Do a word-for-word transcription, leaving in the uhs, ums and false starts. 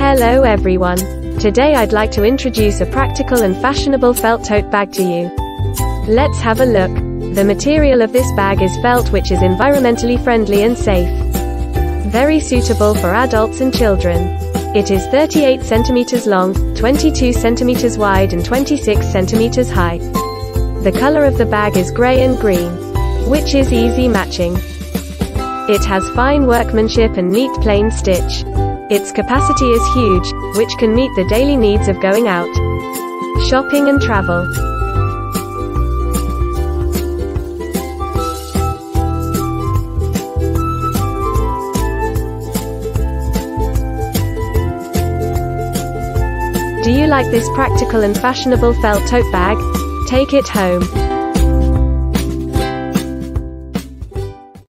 Hello everyone. Today I'd like to introduce a practical and fashionable felt tote bag to you. Let's have a look. The material of this bag is felt, which is environmentally friendly and safe. Very suitable for adults and children. It is thirty-eight centimeters long, twenty-two centimeters wide and twenty-six centimeters high. The color of the bag is gray and green, which is easy matching. It has fine workmanship and neat plain stitch. Its capacity is huge, which can meet the daily needs of going out, shopping and travel. Do you like this practical and fashionable felt tote bag? Take it home.